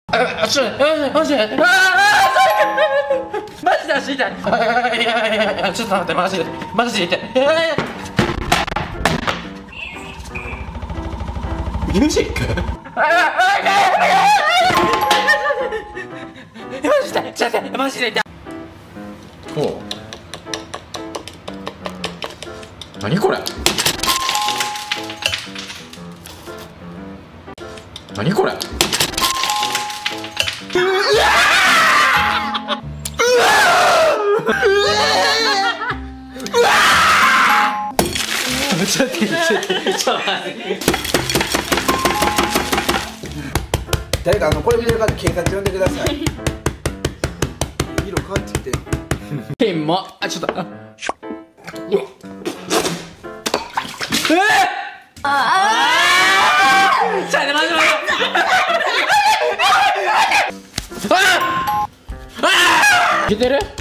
ちょっとマジで足痛い。いやちょっと待って、マジで痛い。ミュージックマジで痛い。おう、何これ、何これ、ちょっと待って。 誰かこれ見てる方警察呼んでください。色変わってきて。 ペンもちょっとちょっと待っていけてる？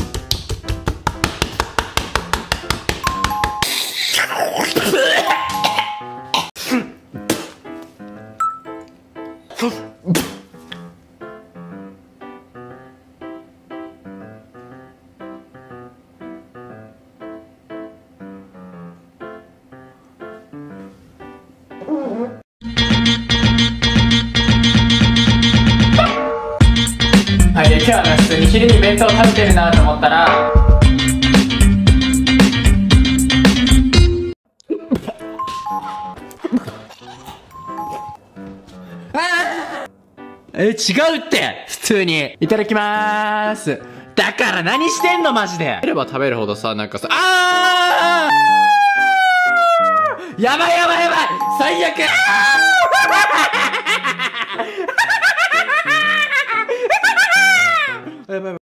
はい、で今日はね、普通に昼に弁当食べてるなと思ったら違うって普通にいただきまーす。だから何してんのマジで。食べれば食べるほどさ、なんかさ、やばい最悪やばい